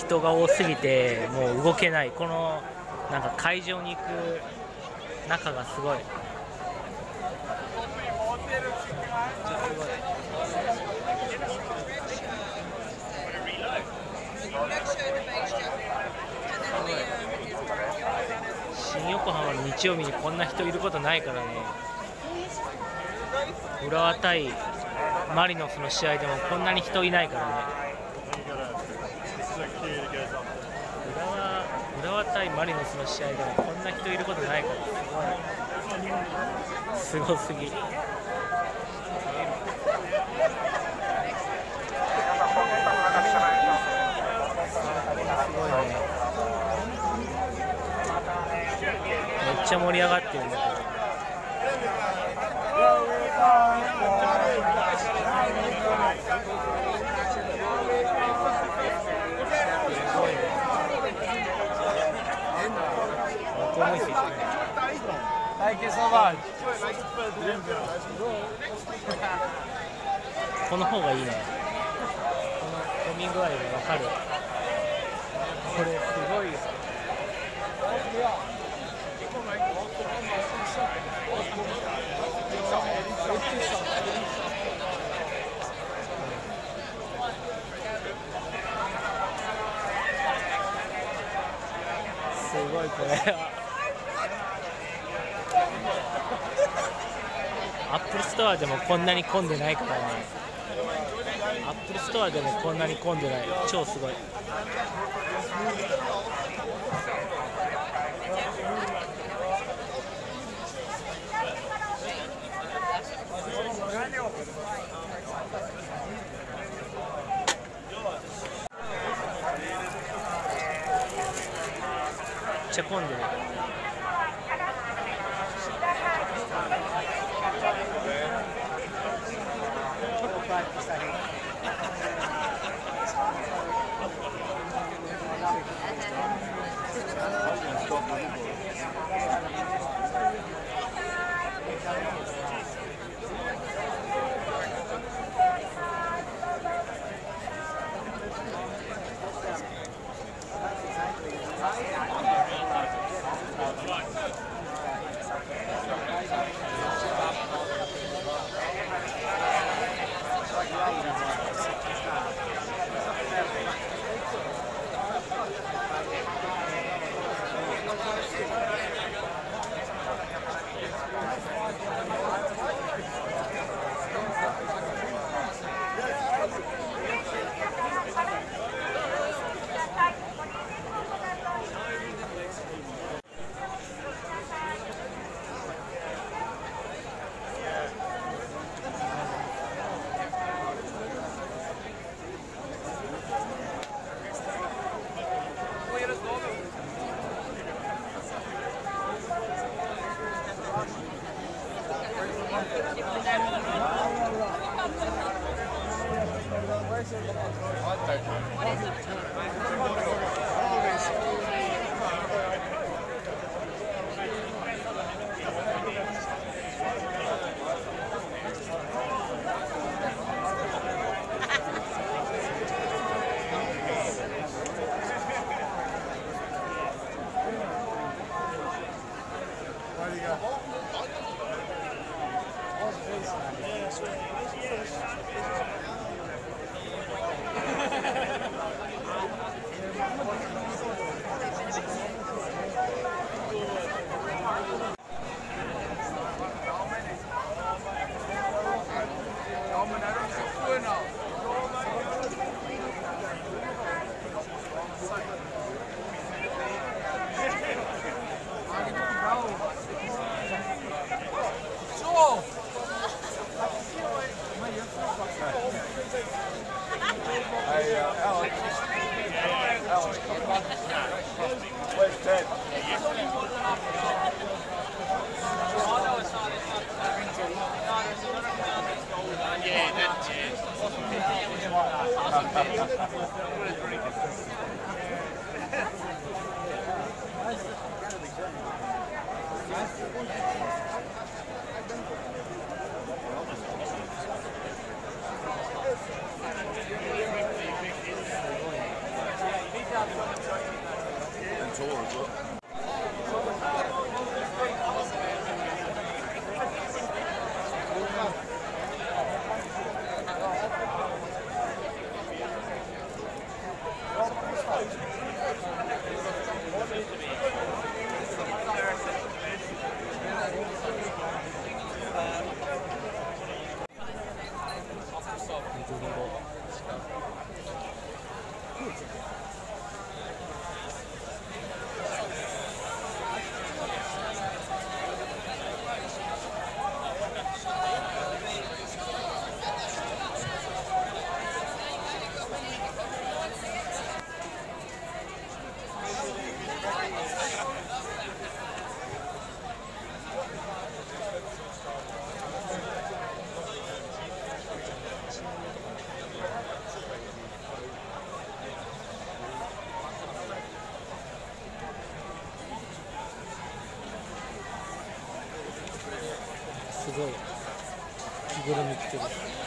人が多すぎてもう動けない。このなんか会場に行く中がすごい。新横浜の日曜日にこんな人いることないからね。浦和対マリノスの試合でもこんなに人いないからね。浦和対マリノスの試合でもこんな人いることないからすごすぎ。すごいね。めっちゃ盛り上がってるんだけど。この方がいいね。この混み具合がわかる。これすごいよ。すごいこれは。アップルストアでもこんなに混んでないからね。アップルストアでもこんなに混んでない。超すごい。めっちゃ混んでる。 すごい着ぐるみ着てる。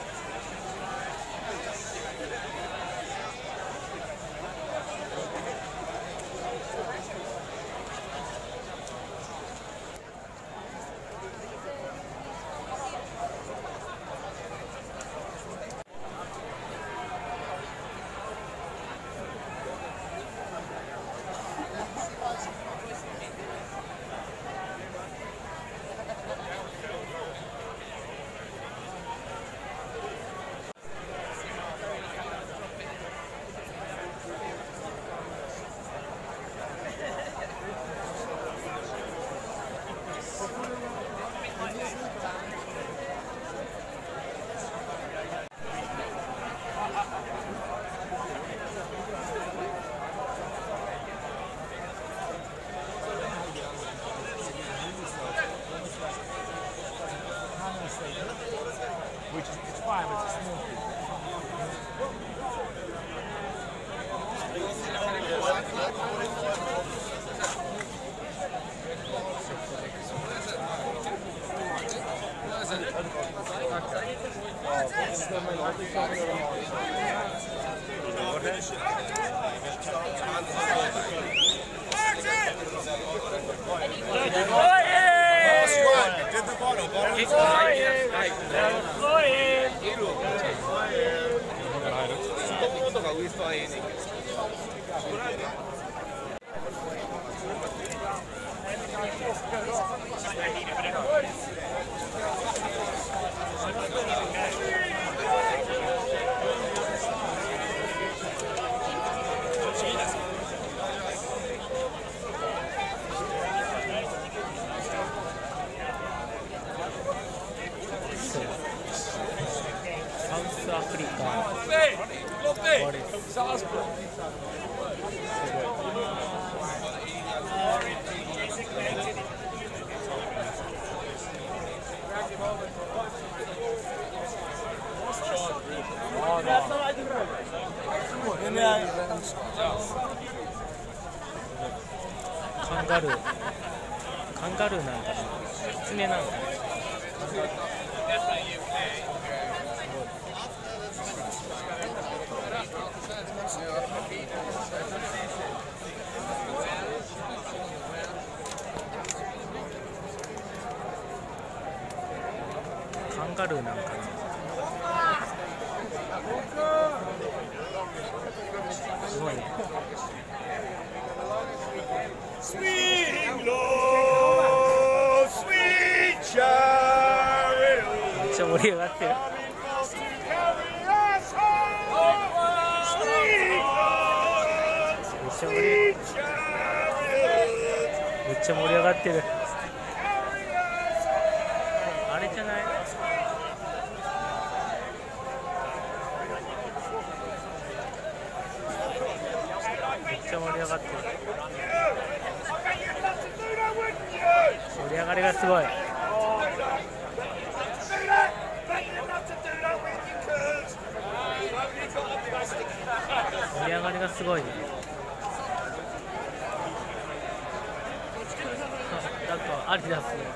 Which is it's fine, but it's a small thing. カンガルーなんかな、キツネなんかな。カンガルーなんかな。すごいね。めっちゃ盛り上がってる。めっちゃ盛り上がってる。あれじゃない？めっちゃ盛り上がってる。盛り上がりがすごい。盛り上がりがすごいね。なんかアディダスのマーク持ってる。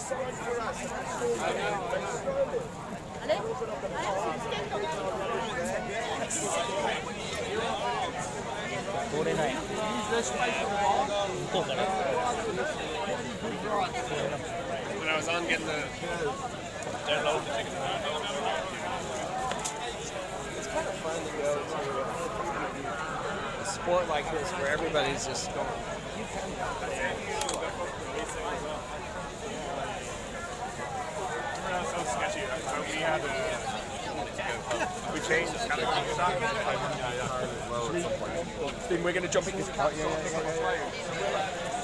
通れない。向こうから。 When I was on getting the load the chicken. It's kind of fun to go to a sport like this where everybody's just going. That was so sketchy. So we had we changed the kind of stock. Then we're going to jump in this car. Yeah.